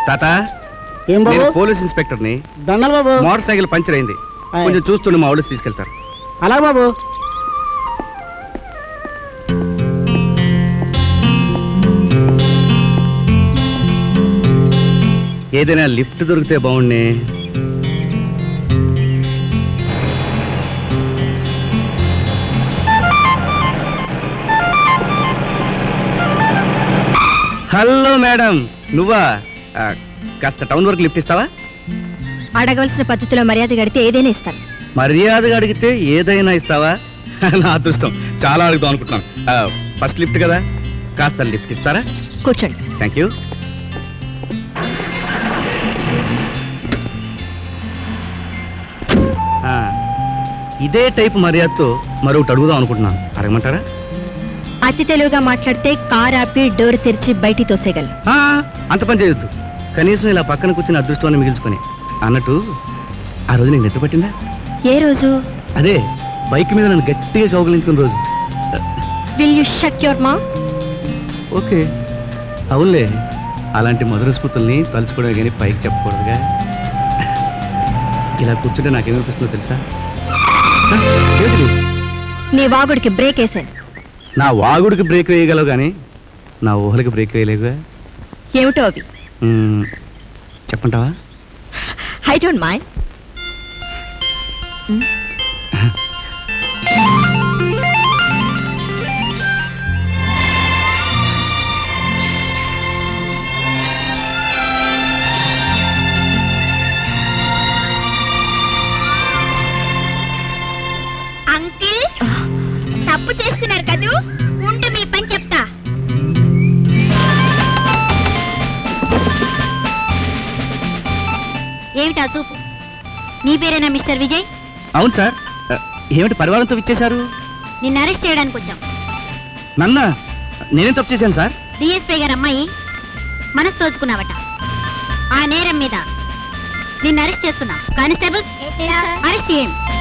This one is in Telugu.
తాత ఏం బాబు? నేను పోలీస్ ఇన్స్పెక్టర్ని. దండలు బాబు. మోటార్ సైకిల్ పంచర్ అయింది, కొంచెం చూస్తుండే మా ఊళ్ళో తీసుకెళ్తారు. అలా బాబు. ఏదైనా లిఫ్ట్ దొరికితే బాగుండే. హలో మేడం, నువ్వా? కాస్త టౌన్ వరకు లిఫ్ట్ ఇస్తావా? అడగవలసిన పద్ధతిలో మర్యాద గడితే ఏదైనా ఇస్తాను. మర్యాదగా అడిగితే ఏదైనా ఇస్తావా? నా అదృష్టం, చాలా అడుగుతాం అనుకుంటున్నాను. ఫస్ట్ లిఫ్ట్ కదా, కాస్త లిఫ్ట్ ఇస్తారా? కూర్చోండి. Thank you. ఇదే టైప్ మర్యాదతో మరొకటి అడుగుదాం అనుకుంటున్నాను, అడగమంటారా? అతి తెలుగుగా మాట్లాడితే కార్ ఆపి డోర్ తెరిచి బయటికి తోసేయగలను. అంత పని చేయొద్దు, కనీసం ఇలా పక్కన కూర్చుని అదృష్టాన్ని మిగిల్చుకొని. అన్నట్టు ఆ రోజు నీకు నిద్ర పట్టిందా? ఏ రోజు? అదే బైక్ మీద నన్ను గట్టిగా కౌగిలించుకున్న రోజు. Will you shut your mouth? Okay, అవునులే, అలాంటి మధుర స్మృతుల్ని తలుచుకోవడం కానీ పైకి చెప్పకూడదుగా. ఇలా కూర్చుంటే నాకేమనిపిస్తుందో తెలుసా? నీ వాగుడికి బ్రేక్ వేసాను. నా వాగుడికి బ్రేక్ వేయగలవు కానీ నా ఊహలకి బ్రేక్ వేయలేవుగా. ఏమిటో అవి? చెప్పంటావా? I don't mind. అంకిల్, తప్పు చేస్తున్నారు కదూ, ఉంటూ మీ పని చెప్తా. ఏమిటా చూపు? నీ పేరేనా మిస్టర్ విజయ్? అవును సార్. ఏమిటి పరివారంతో ఇచ్చేశారు? నిన్ను అరెస్ట్ చేయడానికి వచ్చాం. నన్న? నేనేం తప్పు చేశాను సార్? డిఎస్పీ గారు అమ్మాయి మనసు తోచుకున్నావట, ఆ నేరం మీద నిన్ను అరెస్ట్ చేస్తున్నాం. కానిస్టేబుల్స్, అరెస్ట్ చేయండి.